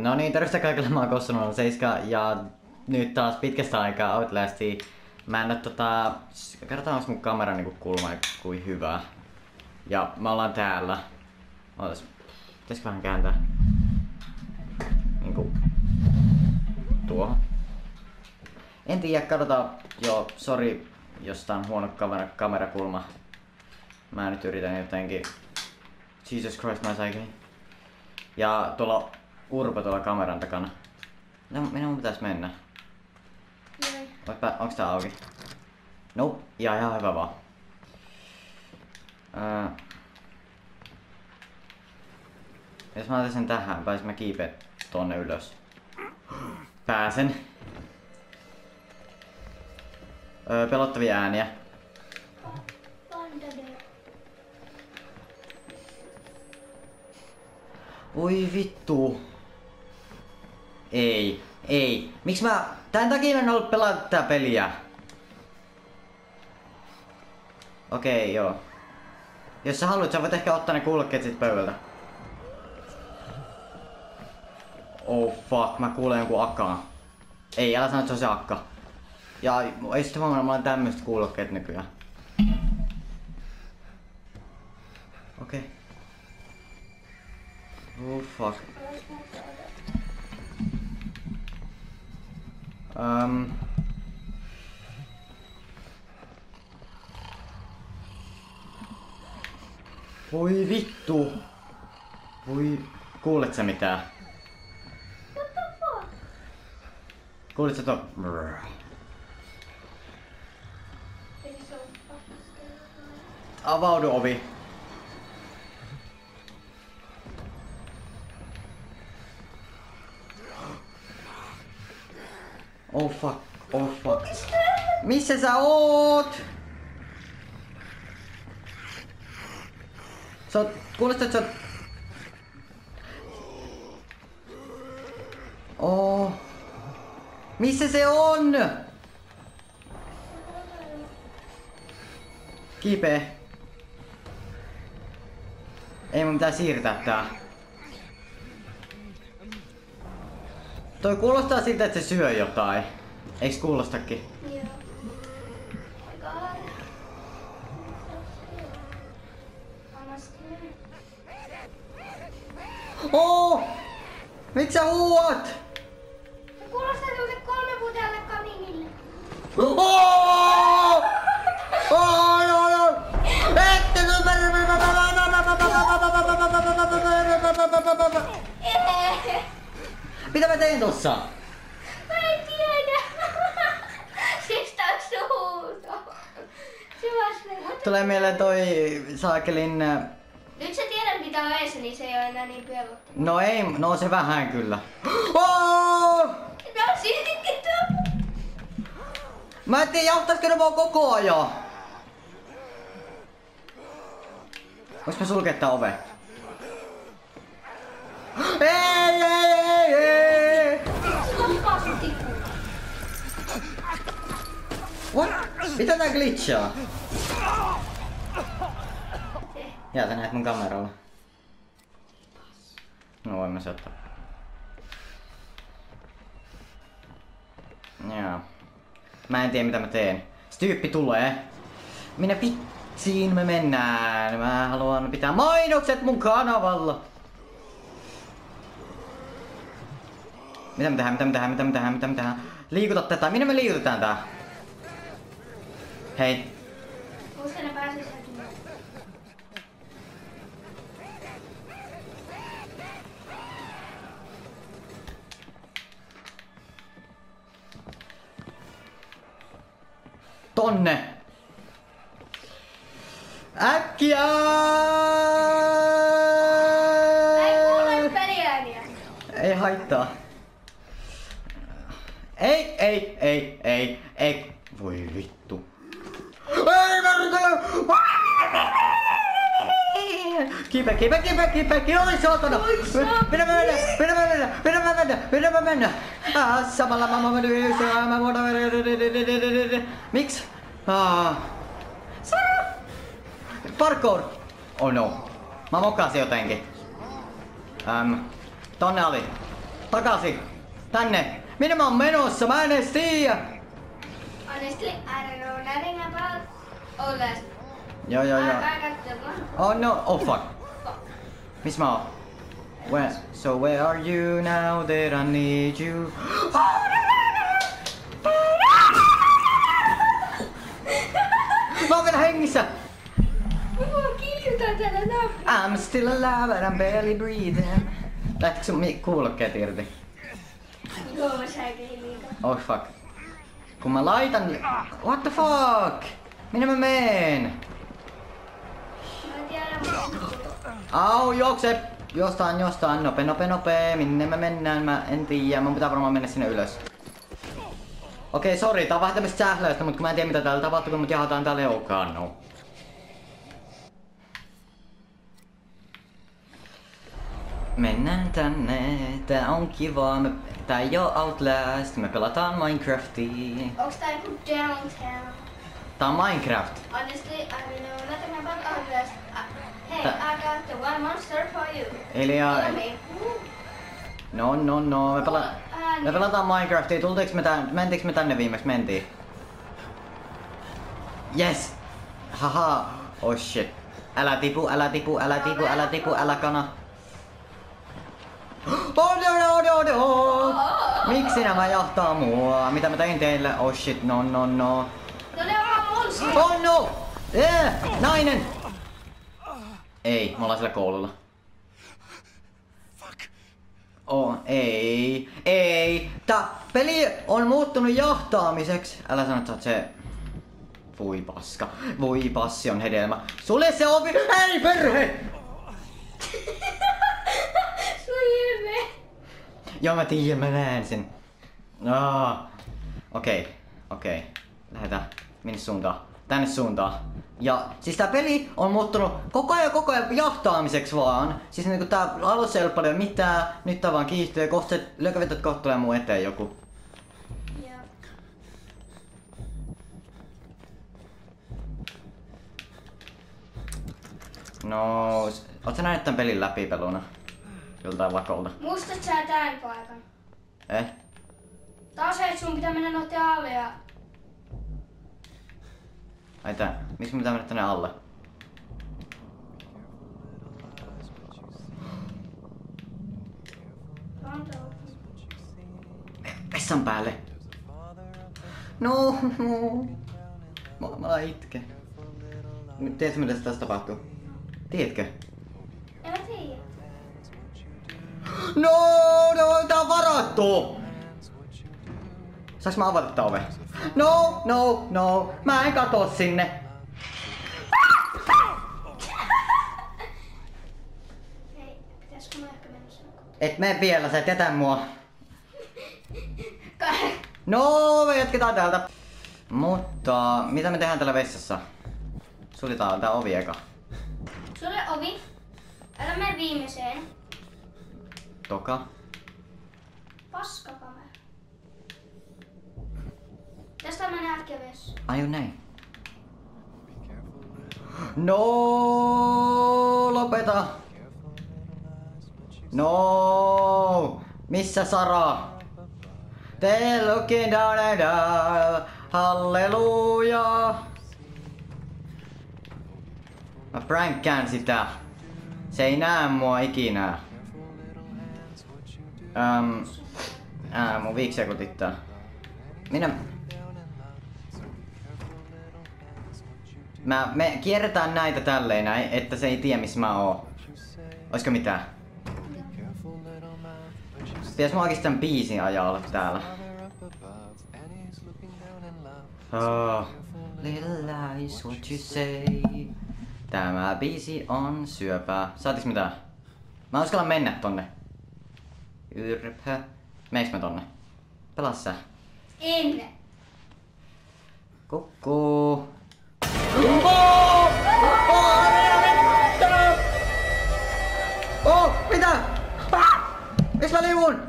No niin, terveistä kaikille, mä oon Kossu 07 ja nyt taas pitkästä aikaa Outlastia. Mä en oo kerrotaan onks mun kamera niinku kulma kuin hyvä. Ja me ollaan täällä. Ootas, pitäisikö vähän kääntää? Niinku tuohon. En tiedä, katsotaan. Joo, sori jos tää on huono kamerakulma. Mä nyt yritän jotenkin. Jesus Christ, mä saikin. Ja tuolla Urpo tuolla kameran takana. Minne mun pitäis mennä? Onks tää auki? Nope, ihan hyvä vaan. Jos mä otan sen tähän, pääsis mä kiipeät tonne ylös. Pääsen. Pelottavia ääniä. Oi vittu. Ei. Miksi tän takia mä en ollut pelaa tää peliä. Okei, joo. Jos sä haluat, sä voit ehkä ottaa ne kuulokkeet sit pöydältä. Oh fuck, mä kuulen jonkun akaan. Ei, älä sano, että se on se akka. Ja ei sitten huomannut, mulla on tämmöiset kuulokkeet nykyään. Okei. Oh fuck. Voi vittu. Voi, kuulet sä mitään? What the fuck? Kuulit sä to? Avaudu ovi. Oh fuck, oh fuck. Missä sä oot? Kuulostaa, että sä oot... Oh. Missä se on? Kiipee. Ei mun pitää siirtää tää. Toi kuulostaa siltä, että se syö jotain. Eiks kuulostakin? Joo. Oh! Miksi sä huuat? Se kuulostaa semmoiselle 3-vuotiaalle kaninille. Oh! Mitä mä tein tossa? Mä en tiedä. Siis tää suuta. Se vasta. Tulee mieleen toi saakelin... Nyt sä tiedät mitä on eessä, niin se ei oo enää niin pelottavaa. No ei, no se vähän kyllä. Oh! No siltikin tuo. Mä en tiedä, jahtaisko ne mua koko ajan. Voinko mä sulkea tää ove? Ei! Tappaa sun tikkuun. What? Mitä tää glitchaa? Jaa, sä näet mun kameralla. No voin mä se ottaa. Jaa. Mä en tiedä mitä mä teen. Se tyyppi tulee. Minä vitsiin me mennään. Mä haluan pitää mainokset mun kanavalla. Mitä me tehdään? Liikuta tätä. Minne me liikutetaan tää? Hei. Koska ne pääsis häkimään. Tonne! Äkkiä! Ei kuule peliääniä. Ei haittaa. Ei. Voi vittu. Ei märkälä! Kiipe, oi saatana! Pidä mä mennä! Samalla mä Miks? Parkour! Oh no. Mä mokasin jotenkin. Tonne oli. Takaisin! Tänne! Minne mä oon menossa? Mä en edes tiedä! Honestly, I don't know nothing about all that. Joo. I got the one. Oh no! Oh fuck! Miss mä oon? Where are you now that I need you? Mä oon vielä hengissä! Mua kiljutaan täällä naapurissa. I'm still alive but I'm barely breathing. Lähtikö sun kuulokkeet irti? Joo, mä säikähin liikaa. Oh fuck. Kun mä laitan... What the fuck? Minne mä meen? Mä en tiedä, mutta... Au, juokse! Jostain, nopee. Minne me mennään? Mä en tiedä. Mun pitää varmaan mennä sinne ylös. Okei, sori, tää on vähän tämmöstä sähläystä, mutta kun mä en tiedä mitä täällä tapahtuu, kun mut jahataan täällä joukaan. No. Mennään tänne, tää on kiva. Tää ei oo Outlast, me pelataan Minecraftia. Onks tää joku downtown? Tää on Minecraft. Honestly, I don't know nothing about Outlast. Hey, I got the one monster for you. Hiljaa. Follow me. No. Me pelataan Minecraftia. Mentiinkö me tänne viimeksi? Mentiin. Yes! Haha. Oh shit. Älä tipu, älä kana. Oh no. Miksi nämä jahtaa mua? Mitä mä tein teille? Oh shit, no. No ne on monster. Oh no! Nainen! Ei, me ollaan siellä koululla. Oh, ei. Tää peli on muuttunut jahtaamiseksi. Älä sano, että sä oot se... Voi paska. Voi passi on hedelmä. Sulle se ovi... Ei perhe! Sun hirveä. Joo mä tiedän, mä näen sen. Okei. Lähdetään. Minne suuntaan? Tänne suuntaan. Ja siis tää peli on muuttunut koko ajan jahtaamiseksi vaan. Siis niinku tää alussa ei ollut paljon mitään, nyt tää vaan kiihtyy ja kohta se lökövetot kohta tulee mun eteen joku. Joo. No, oot sä nähnyt tän pelin läpipeluna? Joltain vakolta. Muistat sä tän paikan? Taas että sun pitää mennä noitten alle ja... Ai tää, miksi mun pitää mennä tänne alle? Vessan päälle! No. Mä itken. Tiedätkö mitä tässä tapahtuu? Tiedätkö? En mä tiedä. No, tää on varattu! Saanko mä avata tää ove? No, mä en katoo sinne. Hei, pitäisikö mä ehkä mennä sinne kotiin? Et mene vielä, sä et jätä mua. No, me jatketaan täältä. Mutta, mitä me tehdään täällä vessassa? Suljetaan tää ovi eka. Sulle ovi. Älä mene viimeiseen. Toka. Paskakamera. Tästä mennä äkkiä vessaan. Ai näin. No, lopeta. No, missä Sara? They looking down and down. Halleluja. Mä prankkään sitä. Se ei näe mua ikinä. Mun viiksiä kutittaa. Me kierretään näitä tälleen näin, että se ei tiedä missä mä oon. Oisko mitään? Pitäis mä oikeastaan biisin ajaa olla täällä. Oh, little lies what you say. Tämä biisi on syöpää. Saatiks mitään? Mä uskallan mennä tonne. Yrpö. Meiks mä tonne? Pelaa sä. En. Kukkuu. Mitä? Miks mä liuun?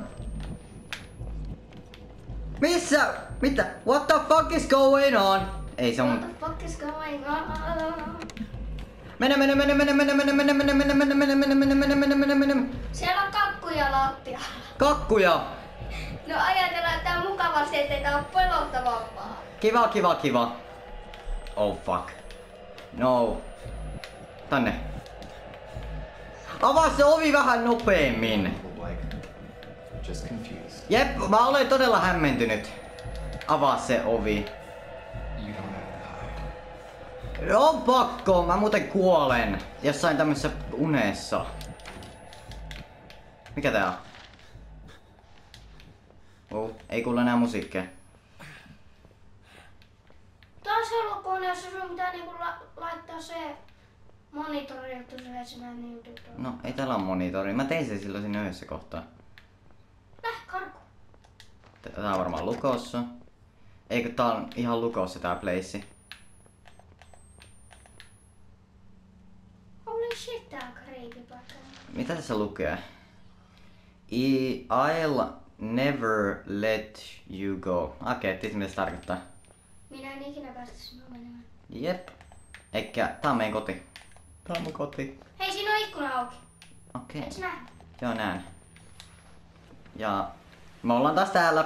Missä? Mitä? What the fuck is going on? Ei se on... What the fuck is going on? Mene, mene, mene, mene, mene, mene, mene, mene, mene, mene, mene, mene, mene, mene, mene, mene, mene. Siellä on kakkuja lattialla. Kakkuja! No ajatellaan, että tää on mukavasti, ettei tää oo pelottavampaa. Kiva, kiva, kiva. Oh fuck. No. Tänne. Avaa se ovi vähän nopeemmin. Just confused. Jep, mä olen todella hämmentynyt. Avaa se ovi. You don't have to hide. On pakko, mä muuten kuolen. Jossain tämmössä unessa. Mikä tää on? Oh, ei kuule enää musiikkia. Tää on selukone, jossa sun pitää niinku laittaa se monitori, jotta se etsimään niin tyttöä. No, ei täällä ole monitori. Mä tein sen silloin siinä yhdessä kohtaa. Läh, karku. Tää on varmaan lukossa. Eikö tää on ihan lukossa tää place? Holy shit, tää on creepypakka. Mitä tässä lukee? I'll never let you go. Okei, tiedät mitä se tarkoittaa. Minä en ikinä päästä sinua menemään. Jep. Eikä, tää on meidän koti. Tää on mun koti. Hei, siinä on ikkuna auki. Okei. Et sä näe? Joo, näen. Ja me ollaan taas täällä.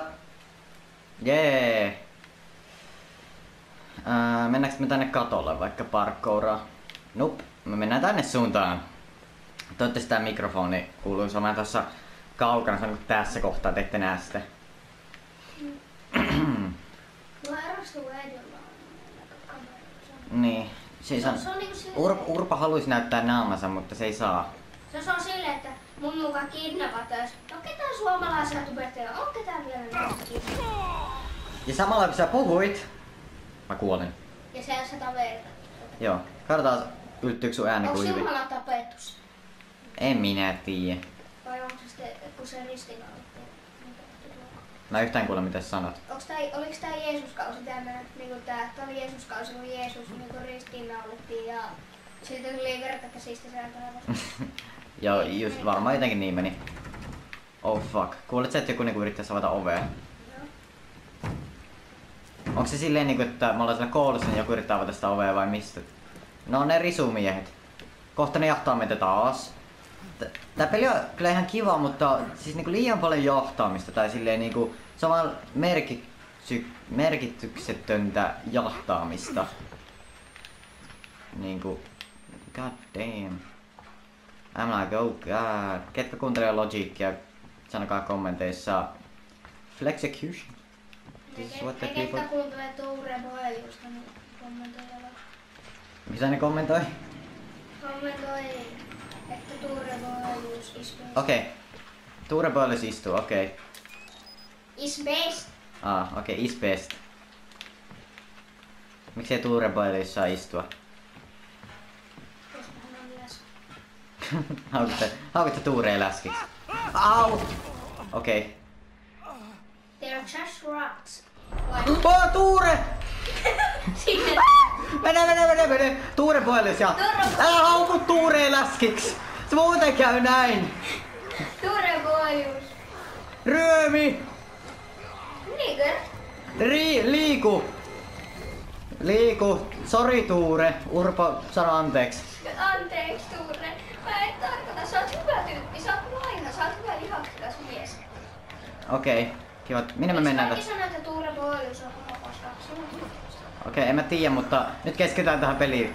Jee. Mennäänkö me tänne katolle vaikka parkouraa? Nope. Me mennään tänne suuntaan. Toivottavasti tää mikrofoni kuuluu samaan tuossa kaukana, se on niin tässä kohtaa, te ette näe sitä. Mulla erostuu edellä. Niin. Siis on, Se on niinku silleen, Urpa haluaisi näyttää naamansa, mutta se ei saa. se on silleen, että mun mukaan kidnapataan. No ketään suomalaisia tubetteja? On ketään vielä näistä kidnapataan? Ja samalla kun sä puhuit, mä kuolin. Ja se on 100 verta. Joo. Katsotaan, ylttyykö sun ääni Onko kuin hyvin. Jumala tapettu se? En minä tiedä. Vai onko se sitten, kun se ristillä on? Mä yhtään kuule mitä sä sanot. Oliko tää Jeesuskausi tämmönen, niinku tää oli Jeesuskausi, kun Jeesus niinku ristiinnaulittiin ja siltä tuli verta käsistä sieltä. Joo, just varmaan jotenkin niin meni. Oh fuck. Kuulet sä, että joku niinku yrittäis avata ovea? Onko se silleen niinku, että me ollaan siellä koulussa, niin joku yrittää avata sitä ovea vai mistä? No ne risumiehet. Kohta ne jahtaa meitä taas. Tää peli on kyllä ihan kiva, mutta siis niinku liian paljon jahtaamista tai silleen niinku se on vaan merkityksetöntä jahtaamista. Niinku god damn. I'm like oh god. Ketkä kuuntelee Logicia? Sanokaa kommenteissa. Flexecution. This is what the Ne people... ketkä kuuntelee Tuure Boeliusta, niin kommentoi. Mitä ne kommentoi? Kommentoi, että Tuure Boelius is best. Okei. Tuure Boelius istuu, okei. Is best. Okei, is best. Miksei Tuure Boelius saa istua? Koska hän on läs. Haukut sä Tuureen läskiksi? Au! Okei. They're just rocks. Vai? Oh, Tuure! Sinne. Mene! Tuure Boelius ja... Älä hauku Tuureen läskiksi! Se muuten käy näin! Tuure Boelius. Ryömi! Niinkö? Liiku! Sori Tuure. Urpo, sano anteeksi. Anteeksi Tuure. Mä en tarkoita, sä oot hyvä tyyppi, sä oot laina, sä oot hyvä lihaksikas mies. Okei. Kiva. Minne me mennään Kaikki tästä? sanoo, että Tuure Boelius on homokoska. Okei, en mä tiedä, mutta nyt keskitytään tähän peliin.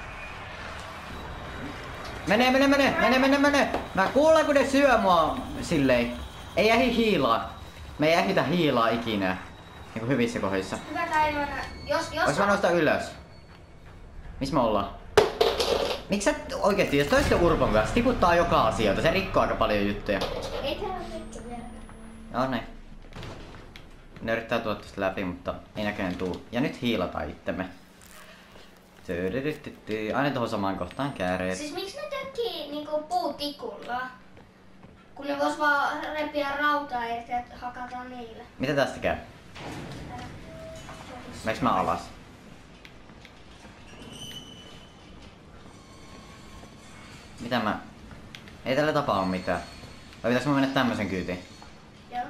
Mene! Mä kuulen kun ne syö mua silleen. Ei ähi hiilaa. Me ei ähitä hiilaa ikinä. Niinku hyvissä kohdissa. Hyvä päivänä. Vois mä nostaa ylös? Missä me ollaan? Miksi sä oikeesti, jos toista Urpon kanssa, tiputtaa joka asioita, se rikkoo aika paljon juttuja. Ei täällä ole vittu vielä. Joo niin. Ne yrittää tulla tästä läpi, mutta ei näköjään tuu. Ja nyt hiilataan itsemme. Aina tohon samaan kohtaan kääreet. Siis miksi ne tökkii niinku puutikulla? Kun ne vois vaan repiä rautaa irti ja hakata niillä. Mitä tästä käy? Meiks mä alas? Mitä mä... Ei tällä tapaa oo mitään. Vai pitäis mä mennä tämmösen kyytiin? Joo.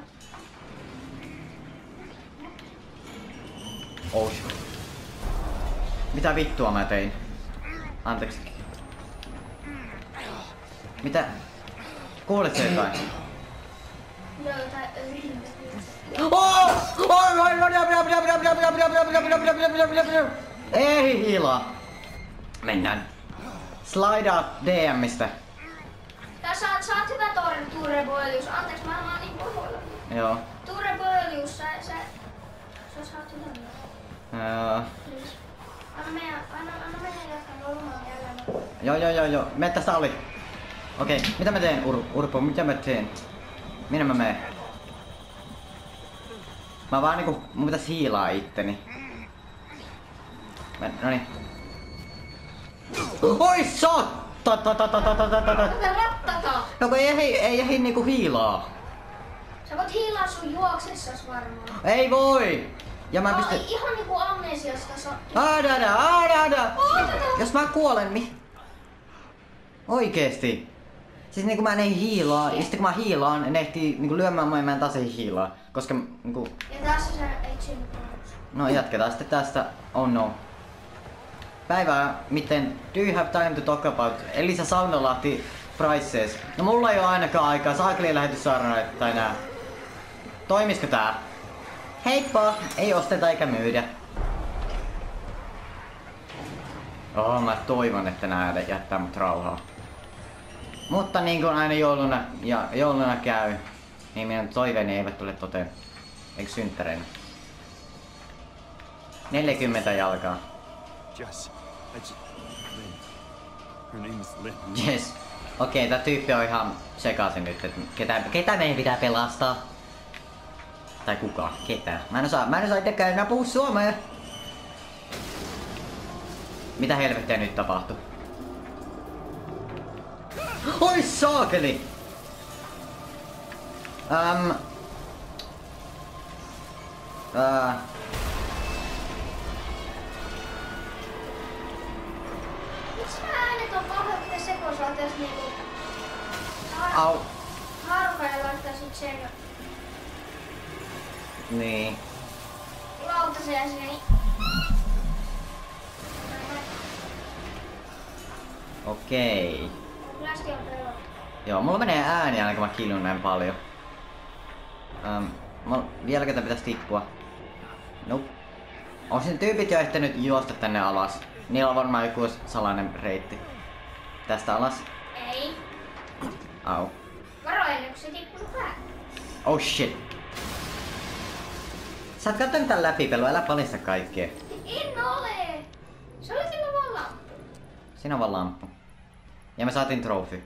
Oh shit. Mitä vittua mä tein? Anteeksi. Mitä? Kuulet sä jotain? Joo, jotain örintä. Ei hiilaa. Mennään. Slaidaa DMistä. Ja saat hyvä Ture Boelius. Anteeksi, mä oon niin pahoilla. Joo. Ture Boelius, sä saat hyvän. Please. Anna meidän jatkaa lumaan jälleen. Joo. Mene tästä oli. Okei, mitä mä teen Urpo? Mitä mä teen? Minne mä menen? Mä vaan niinku, mun pitäis hiilaa itteni. Noniin. Oi saattaa! Mitä rattata? No kun ei ehdi niinku hiilaa. Sä voit hiilaa sun juoksessas varmaan. Ei voi! Ja mä No, pistän... ihan niinku amnesiasta Jos mä kuolen, oikeesti. Siis niinku mä en ei hiilaa, ja sitten kun mä hiilaan, ne ehtii niinku lyömään mua ja mä en taas ei hiilaa. Koska niinku... Ja tässä sä et sinne paluus. No jatketaan sitten tästä. Oh no. Päivää, miten do you have time to talk about Elisa Saunalahti prices? No mulla ei oo ainakaan aikaa, saakeli lähetyssaarana tai nää. Toimisiko tää? Heippa! Ei osteta eikä myydä. Mä toivon, että nää jättää mut rauhaa. Mutta niin kuin aina jouluna käy, niin minun toiveeni eivät tule toteen. Eikö synttäreinä? 40 jalkaa. Jess, Lynn. Her name is Lynn. Yes. Okei, tää tyyppi on ihan sekaisin nyt, että ketä meidän pitää pelastaa? Tai kuka? Ketä? Mä en osaa itsekään enää puhua suomea. Mitä helvettiä nyt tapahtuu? Oi saakeli! Miksi nää äänet on pahoin sekoisaatiossa niinku... Au. Haruka ja laittaisit sen Niin. lautasen ja sinne... Okei. Lästi on pelottu. Joo, mulla menee ääni aina kun mä kiljun näin paljon. Vieläkö tää pitäis tippua? Nope. On sen tyypit jo ehtinyt juosta tänne alas. Niillä on varmaan joku salainen reitti. Tästä alas. Ei. Au. Varo ennen kuin se tippunut päälle. Oh shit. Sä oot kattonut tän läpipelua, älä palista kaikkea. En ole! Se oli kyllä vaan lamppu. Siinä on vaan lamppu. Ja me saatiin trofi.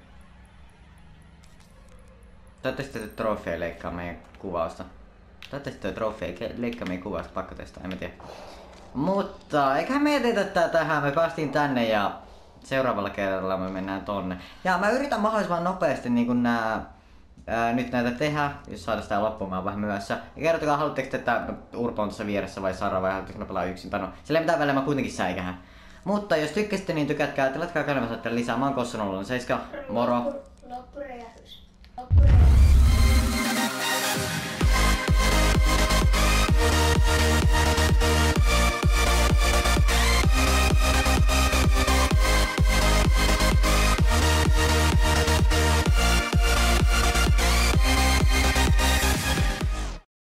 Toivottavasti tuo trofi ei leikkaa meidän kuvausta. Toivottavasti tuo trofi ei leikkaa meidän kuvausta, pakko testaa, en mä tiedä. Mutta eiköhän me jätetä tää tähän, me päästiin tänne ja seuraavalla kerralla me mennään tonne. Ja mä yritän mahdollisimman nopeasti niin kun nyt näitä tehdä, jos saadaan sitä loppumaan vähän myöhässä. Ja kertokaa, haluatteko te, että Urpo on tuossa vieressä vai Sara vai haluatteko mä pelaa yksin? Tai no, sillä ei mitään väliä, mä kuitenkin säikähän. Mutta jos tykkäsitte, niin tykätkää, tilatkaa kanavassa lisää. Mä oon Kosson ollut 7. Moro! Loppuräjähdys.